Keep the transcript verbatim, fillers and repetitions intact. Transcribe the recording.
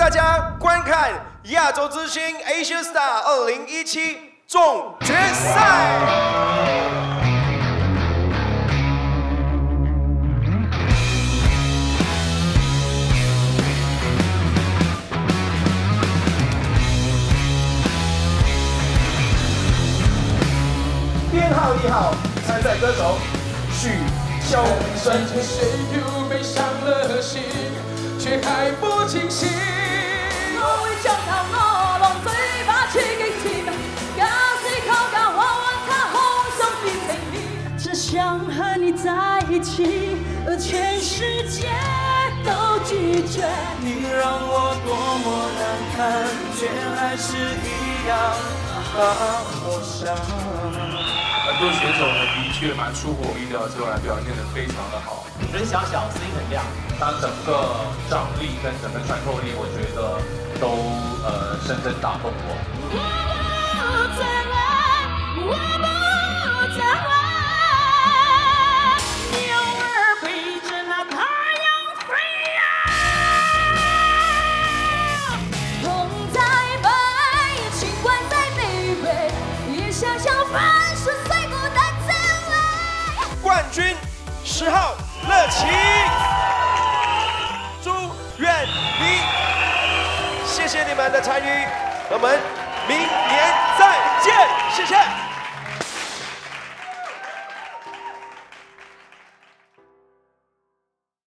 大家观看亚洲之星 Asia Star 二零一七总决赛。编号一号参赛歌手许修身。 谁又背上了心，却还不清醒。 我會將頭我浪嘴把處境填，假使靠近我，讓它空中變成你。只想和你在一起，而全世界都拒絕。 你讓我多麼難堪，卻還是一樣把我傷。 很多选手呢，的确蛮出乎我意料之外，表现得非常的好。 人小小，声音很亮， 他整个张力跟整个穿透力，我觉得都呃深深打动我。 我不再问，我不再问，鸟儿背着那太陽飛呀，痛在背，情關在美味，也想想分手。 冠军十號樂琪、朱苑儀，謝謝你們的參與，我們明年再見，謝謝。